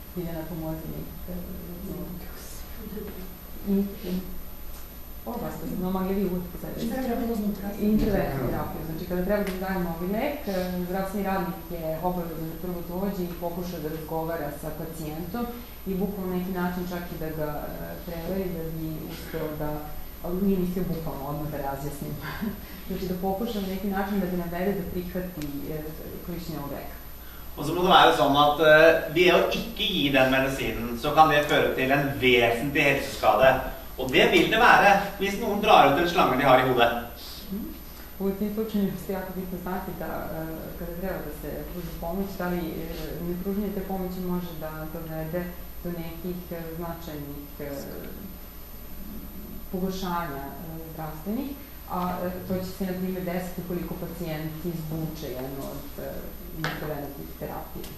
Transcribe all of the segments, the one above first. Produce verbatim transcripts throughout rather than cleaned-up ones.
biljena pomozni i ovlasti, no magli utjecati. Intravenoznu terapiju. Intravenoznu terapiju. Znači, kada treba da daje novi lek, zdravstveni radnik je obavezan da prvo dođe i pokuša da razgovara sa pacijentom i bukvalno neki način čak i da ga preveri da bi uspeo da, ali nije mislio bukvalno odmah da razjasnim. Znači, da pokuša na neki način da bi navede da prihvati korištenje ovog leka. Og så må det være sånn at uh, ved å ikke gi den medisinen, så kan det føre til en vesentlig helseskade. Og det vil det være hvis noen drar ut en slange de har i hodet. U tim slučajima ste jako bitno znati da kada treba da se pruži pomoć, da li nepruženje te pomoći može da dovede do nekih značajnih pogoršanja zdravstvenih, a to će se na primjer desiti koliko pacijent izvuče jedno od intravenoznih terapija.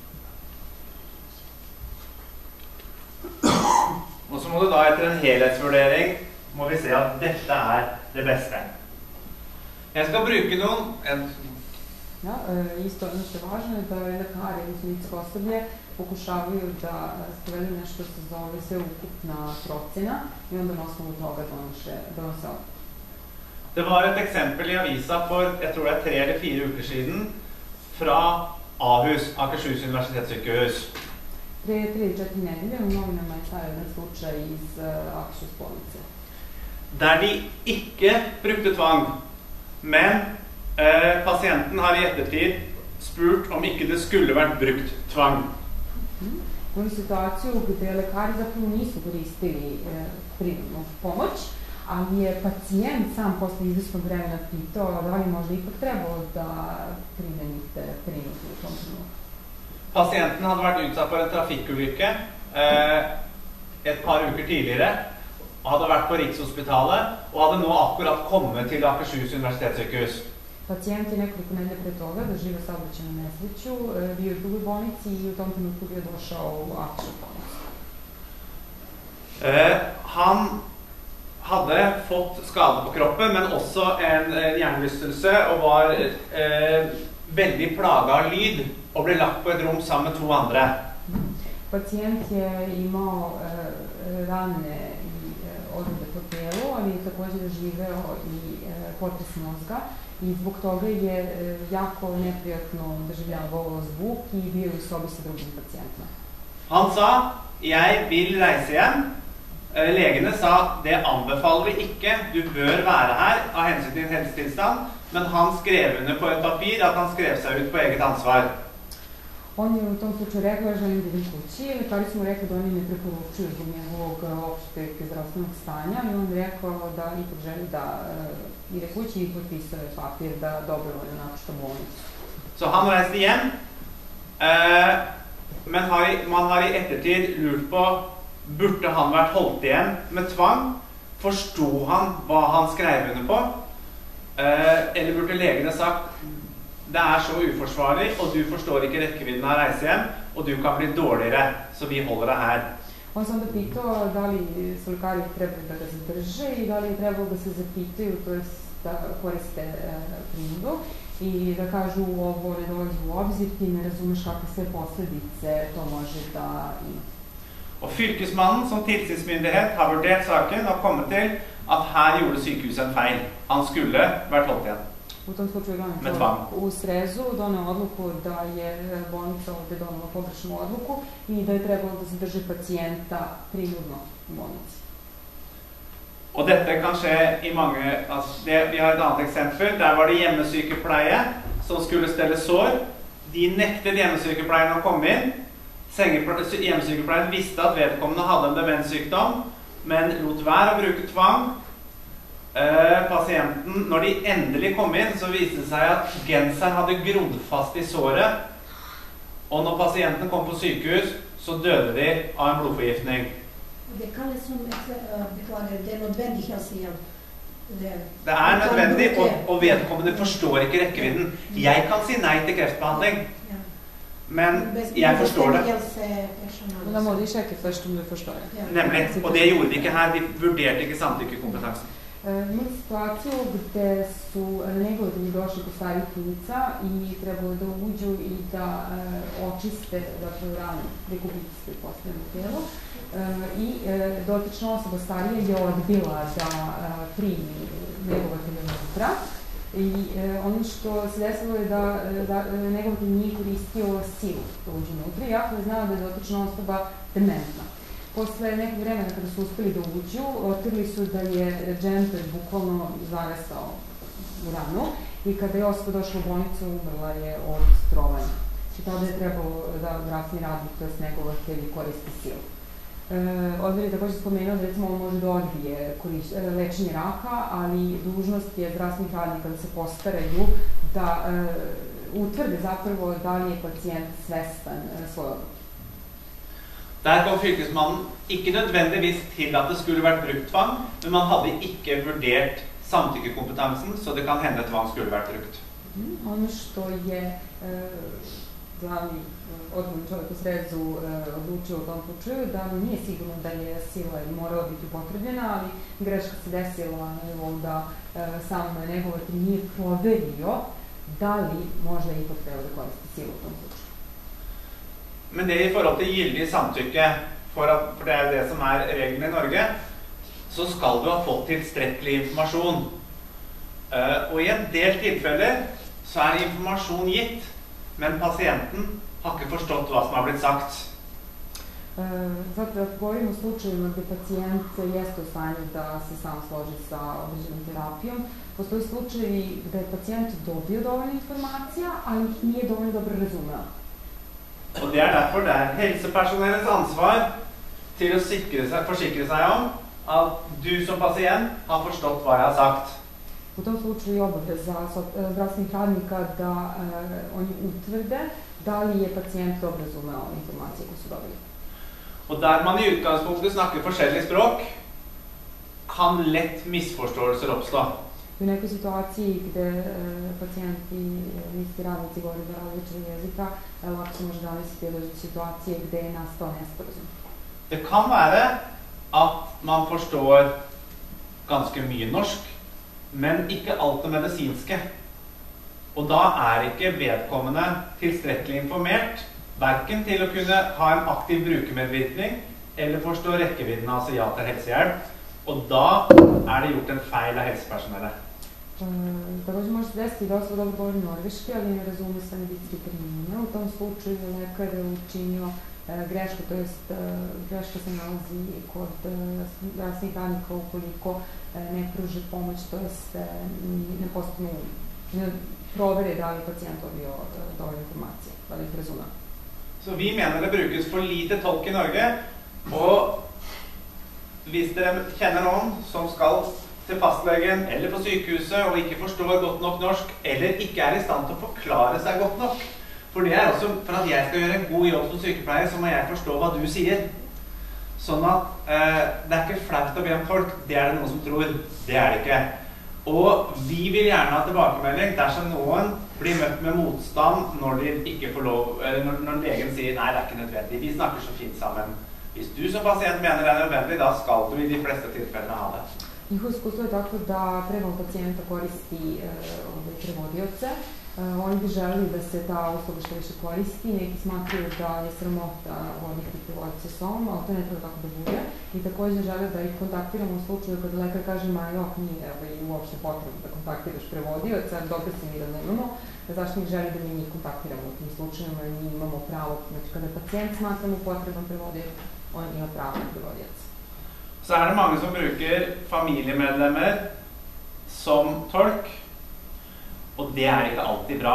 Og så må du da etter en helhetsvurdering må vi se at dette er det beste. Jeg skal bruke noen... En... Ja, isto ono što je važno je da lekari i medicinsko osoblje pokušavaju da sprovedu nešto se zove sveukupna procena i onda na osnovu toga donose odluke. Det var et eksempel i avisa for, jeg tror det er tre eller fire uker siden, fra Ahus, Akershus universitetssykehus. Prije tri ili četiri nedelje u novinama je stavio jedan slučaj iz Akershus bolnice. Der de ikke brukte tvang, men eh, pasienten har i ettertid spurt om ikke det skulle vært brukt tvang. Mm. U situaciju gde lekari zapravo nisu koristili eh, primarnu pomoć, ali je pacijent sam posle izvesnog vremena pitao da li možda ipak trebalo da primenite prinudnu u tom trenutku. Pasienten hadde vært utsatt for en trafikkulykke eh, et par uker tidligere, hadde vært på Rikshospitalet og hadde nå akkurat kommet til Akershus universitetssykehus. Pacijent je nekoliko nedelja pre toga doživio saobraćajnu nesreću, bio je u drugoj bolnici i u tom trenutku bio došao u Akershus bolnicu. Eh, han hadde fått skade på kroppen, men også en, en hjernerystelse og var eh, veldig plaget av lyd og ble lagt på et rom sammen med to andre. Pacijent je imao e, rane i e, ozljede po tijelu, ali je također doživeo i e, potres mozga i zbog toga je e, jako neprijatno doživljavao zvuk i bio u sobi sa drugim pacijentima. Han sa, jeg vil reise hjem. Legene sa, det anbefaler vi ikke, du bør være her av hensyn til helsetilstand, men han skrev under på et papir at han skrev seg ut på eget ansvar. On je u tom slučaju rekao, ja želim da idem kući, lekari su mu rekli da oni ne preporučuju zbog njegovog opšteg zdravstvenog stanja i on je rekao da ipak želi da uh, ide kući i potpisao je papir da dobrovoljno napušta bolnicu. Så han reiste hjem, uh, men har i, man har i ettertid lurt på, burde han vært holdt igjen med tvang? Forstod han hva han skrev under på? Uh, eller burde legene sagt, det er så uforsvarlig, og du forstår ikke rekkevidden av reise hjem, og du kan bli dårligere, så vi holder deg her. On se onda pitao da li su lekari trebali da ga zadrže i da li je trebalo da se zapitaju, to jest da koriste e, prinudu i da kažu ovo ne dolazi u obzir, ti ne razumeš kakve sve posljedice to može da ima. Og fylkesmannen som tilsynsmyndighet har vurdert saken og kommet til at her gjorde sykehuset en feil. Han skulle vært holdt igjen. U tom slučaju donio u Srezu doneo odluku da je bolnica ovdje donela pogrešnu odluku i da je trebalo da zadrži pacijenta prinudno u bolnici. Og dette kan skje i mange, altså det, vi har et annet eksempel, der var det hjemmesykepleie som skulle stelle sår. De nektet hjemmesykepleien å komme inn. Hjemmesykepleien visste at vedkommende hadde en demenssykdom, men lot være å bruke tvang. Uh, pasienten, når de endelig kom inn, så viste det seg at genseren hadde grodd fast i såret, og når pasienten kom på sykehus, så døde de av en blodforgiftning. Det kalles som et, uh, beklager, det er nødvendig helsehjelp. Det, det er nødvendig, og, og vedkommende forstår ikke rekkevidden. Jeg kan si nei til kreftbehandling, ja. Men jeg forstår det. Men da må de sjekke først om du forstår det. Nemlig, og det gjorde de ikke her, de vurderte ikke samtykkekompetansen. Imali situaciju gde su negovatelji došli kod starijih lica i trebalo da uđu i da očiste ranu prikupiteljske postavljeno telo i dotična osoba starija je odbila da primi negovatelja unutra. I ono što se desilo je da negovatelj nije koristio silu da uđe unutra, iako je znao da je dotična osoba dementna. Posle nekog vremena kada su uspeli da uđu, otkrili su da je džemper bukvalno zavestao u ranu i kada je osoba došla u bolnicu, umrla je od trovanja. I tada je trebalo da zdravstveni radnik, to jest negovatelj, koristi silu. Odbor je takođe spomenuo da recimo on može da odbije lečenje raka, ali dužnost je zdravstvenih radnika da se postaraju da utvrde zapravo da li je pacijent svestan svoje odluke. Der kom fylkesmannen ikke nødvendigvis til at det skulle vært brukt tvang, men man hadde ikke vurdert samtykkekompetansen, så det kan hende tvang skulle vært brukt. Ono što je glavni odgovorni čovjek u srezu odlučio u tom slučaju, da nije sigurno da je sila morala biti upotrebljena, ali greška se desila da sam negovatelj nije proverio da li možda ipak treba da koristi silu u tom slučaju. Men det i forhold til gyldig samtykke, for, at, for det er jo det som er reglene i Norge, så skal du ha fått tilstrekkelig informasjon. Uh, og i en del tilfeller så er informasjon gitt, men pasienten har ikke forstått hva som har blitt sagt. Uh, zato ako govorimo o slučajima gde pacijent jeste u stanju da se sam složi sa određenom terapijom, postoji slučajevi gde je pacijent dobio dovoljno informacija, ali ih nije dovoljno dobro razumeo. Og det er derfor det er helsepersonellets ansvar til å sikre seg, forsikre seg om at du som pasient har forstått hva jeg har sagt. U tom slučaju je obaveza zdravstvenih radnika da oni utvrde da li je pacijent dobro razumeo informacije koje su dobili. Og der man i utgangspunktet snakker forskjellige språk, kan lett misforståelser oppstå. U nekoj situaciji gde pacijenti i isti radnici govore dva različita jezika, lako se može zamisliti do situacije gde je nastao nesporazum. Det kan være at man forstår ganske mye norsk, men ikke alt det medisinske. Og da er ikke vedkommende tilstrekkelig informert, hverken til å kunne ha en aktiv brukermedvirkning eller forstå rekkevidden av å si ja til helsehjelp. Og da er det gjort en feil av helsepersonellet. Također može se desiti da osoba dobro govori norveški, ali ne razume sve medicinske termine. U tom slučaju je lekar učinio grešku, to jest greška se nalazi kod zdravstvenih radnika ukoliko ne pruži pomoć, to jest ne postanu, ne provere da li pacijent dobio dovoljne informacije, da li ih razume. Så vi mener det brukes for lite tolk i Norge, og hvis dere kjenner noen som skal til fastlegen eller på sykehuset og ikke forstår godt nok norsk, eller ikke er i stand til å forklare seg godt nok, for det er også, for at jeg skal gjøre en god jobb som sykepleier, så må jeg forstå hva du sier. Sånn at eh, det er ikke flaut å be om tolk, det er det noen som tror, det er det ikke. Og vi vil gjerne ha tilbakemelding dersom noen blir møtt med motstand når de ikke får lov, eller når, når legen sier nei, det er ikke nødvendig, vi snakker så fint sammen. Hvis du som pasient mener det er nødvendig, da skal du i de fleste tilfellene ha det. Njihovo iskustvo je tako da premalo pacijenta koristi ove prevodioce. Oni bi želeli da se ta usluga što više koristi, neki smatraju da je sramota voditi prevodioce s sobom, ali to ne treba tako da bude. I također žele da ih kontaktiramo u slučaju kada lekar kaže ma jok, nije uopšte potrebno da kontaktiraš prevodioca, dobro se mi da nemamo, zašto mi želi da mi njih kontaktiramo u tim slučajima, jer mi imamo pravo, znači kada pacijent smatramo potreban prevodioc, on ima pravo na prevodioc. Så er det mange som bruker familiemedlemmer som tolk, og det er ikke alltid bra.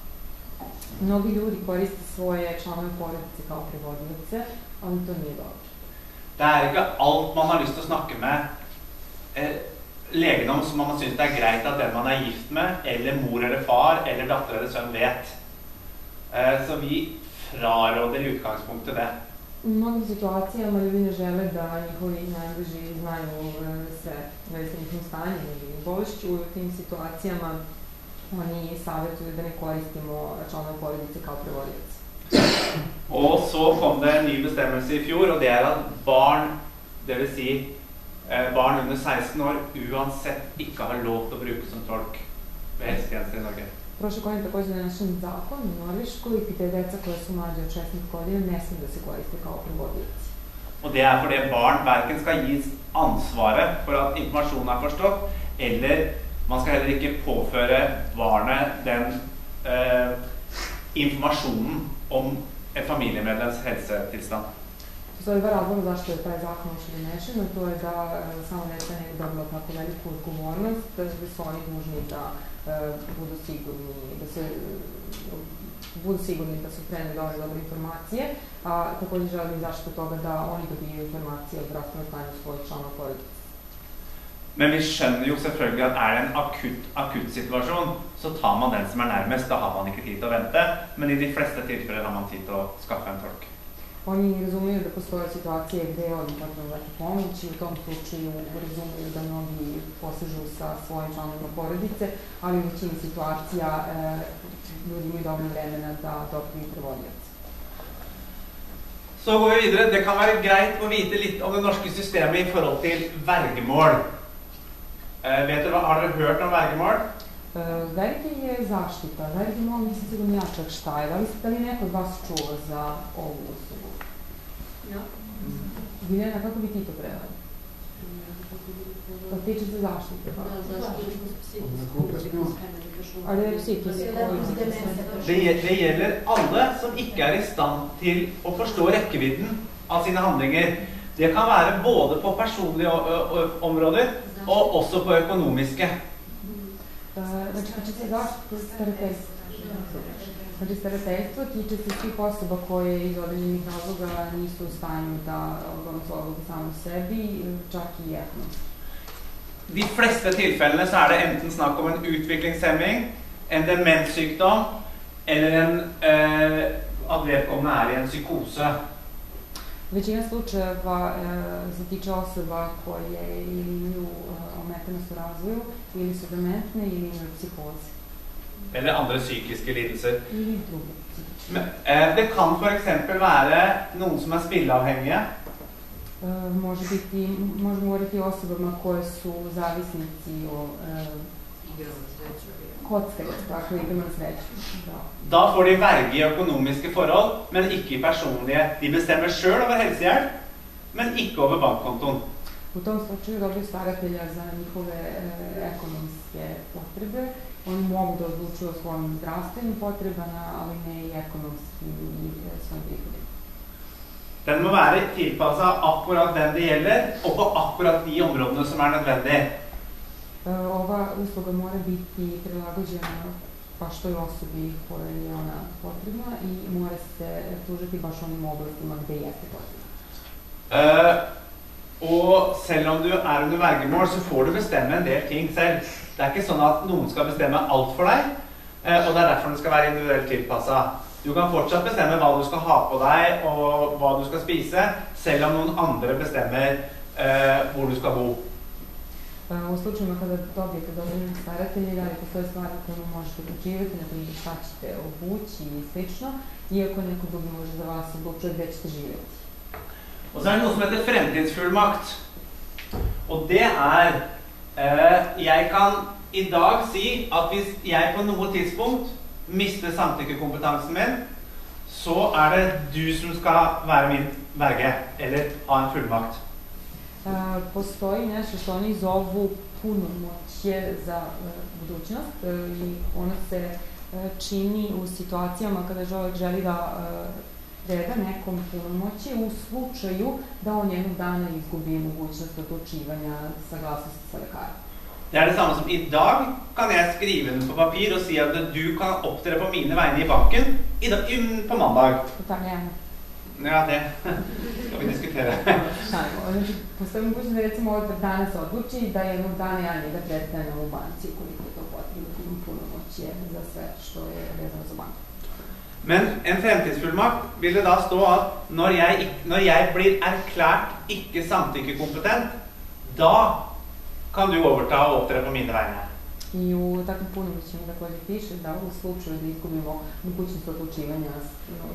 Mnogi ljudi koriste svoje članove porodice kao prevodioce, ali to nije dobro. Det er ikke alt man har lyst til å snakke med eh, legen om som man synes det er greit at den man er gift med, eller mor eller far, eller datter eller sønn vet. Eh, så vi fraråder i utgangspunktet det. U mnogim situacijama ljudi ne žele da njihovi najbliži znaju sve veze njihovim stanjem ili bolešću. U tim situacijama oni savjetuju da ne koristimo članove porodice kao prevodioci. Og så kom det en ny bestemmelse i fjor, og det er at barn, det vil si eh, barn under seksten år uansett ikke har lov til å bruke som tolk ved helsetjenester i Norge. Prošle godine također je donesen zakon u Norveškoj gdje deca koja su mlađe od šesnaest godina ne smiju da se koriste kao prevodioci. Og det er fordi barn hverken skal gis ansvaret for at informasjonen er forstått, eller man skal heller ikke påføre barnet den eh, informasjonen om et familiemedlems helsetilstand. Postoji dva razloga zašto je taj zakon uopšte donesen, a to je da samo deca ne bi dobila tako veliku odgovornost, da su oni dužni da budu sigurni, da se budu sigurni da su preneli dobre dobre informacije, a također želim zašto toga da oni dobiju informacije o zdravstvenom stanju svojih članova porodice. Men vi skjønner jo selvfølgelig at er det en akutt, akutt situasjon, så tar man den som er nærmest, da har man ikke tid til å vente, men i de fleste tilfeller har man tid til å skaffe en tolk. Oni razumiju da postoje situacije gde je odmah potrebno dati pomoć i u tom slučaju razumiju da mnogi posežu sa svojim članovima porodice, ali u većini situacija eh, ljudi imaju dovoljno vremena da dobiju prevodioca. Så går vi videre. Det kan være greit å vite litt om det norske systemet i forhold til vergemål. Eh, vet dere, har dere hørt om vergemål? Verge je zaštita. Vergemål nisam sigurno ja čak šta je. Da li, da li neko od vas čuo za ovu uslugu? Ja. Biljana, kako bi ti to preveli? To tiče se zaštite. Ali je psikisk. Det, det gjelder alle som ikke er i stand til å forstå rekkevidden av sine handlinger. Det kan være både på personlige områder og også på økonomiske. Znači, tiče se zaštite starateljstva. Znači, starateljstvo tiče se svih osoba koje iz određenih razloga nisu u stanju da donose odluke same u sebi, čak i ekonomski. De fleste tilfellene så er det enten snakk om en utviklingshemming, en demenssykdom, eller en, eh, at vedkommende er i en psykose. Većina slučajeva e, se tiče osoba koje ili imaju e, ometenost u razvoju, ili su dementne, ili imaju psihoze. Eller andre psykiske lidelser. Ili druge. Men, eh, det kan for eksempel være noen som er spilleavhengige. E, može biti, možemo govoriti o osobama koje su zavisnici o e, kockaju, tako igramo na sreću. Da får de verge i økonomiske forhold, men ikke i personlige. De bestemmer selv over helsehjelp, men ikke over bankkontoen. U tom slučaju dobiju staratelja za njihove e, ekonomske potrebe. Oni mogu da odlučuju o svojim zdravstvenim potrebama, ali ne i ekonomskim i e, svojim prihodima. Den må være tilpasset akkurat den det gjelder, og på akkurat de områdene som er nødvendige. Ova usluga mora biti prilagođena baš toj osobi koja je ona potrebna i mora se pružiti baš onim oblastima gde jeste potrebna. Uh, og selv om du er under vergemål, så får du bestemme en del ting selv. Det er ikke sånn at noen skal bestemme alt for deg, uh, og det er derfor det skal være individuelt tilpasset. Du kan fortsatt bestemme hva du skal ha på deg og hva du skal spise, selv om noen andre bestemmer uh, hvor du skal bo. U slučajima kada dobijete dozvoljene staratelje, da li postoje stvari koje možete odlučivati, na primjer šta ćete obući i slično, iako neko drugi može za vas odlučuje gde ćete živjeti. Og så er det noe som heter fremtidsfullmakt. Og det er, eh, jeg kan i dag si at hvis jeg på noe tidspunkt mister samtykkekompetansen min, så er det du som skal være min verge, eller ha en fullmakt. Uh, postoji nešto što oni zovu punomoćje za uh, budućnost uh, i ono se uh, čini u situacijama kada čovjek želi da uh, preda nekom punomoćje u slučaju da on jednog dana izgubi mogućnost odlučivanja saglasnosti sa lekarom. Det er det samme som i dag kan jeg skrive den på papir og si at du kan opptre på mine vegne i banken i dag, på mandag. Italiano. Ja, det skal vi diskutere. Znači, postoji mogućnost da recimo od danas odluči da jednog dana ja njega predstavljam u banci koliko je to potrebno, imam punomoćje za sve što je vezano za banku. Men en fremtidsfullmakt vil det da stå at når jeg, når jeg blir erklært ikke samtykkekompetent, da kan du overta og opptre på mine vegne. I u takvom punomoćima također piše da u slučaju da izgubimo mogućnost odlučivanja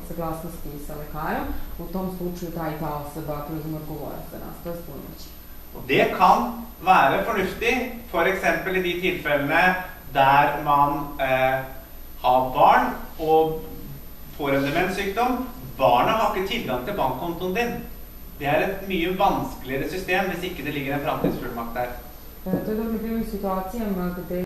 saglasnosti sa lekarom, u tom slučaju ta i ta osoba preuzima odgovornost za nas, to je punomoćje. Og det kan være fornuftig, for eksempel i de tilfellene der man eh, har barn og får en demenssykdom. Barna har ikke tilgang til bankkontoen din. Det er et mye vanskeligere system hvis ikke det ligger en framtidsfullmakt der. To je dobro bilo u situacijama gde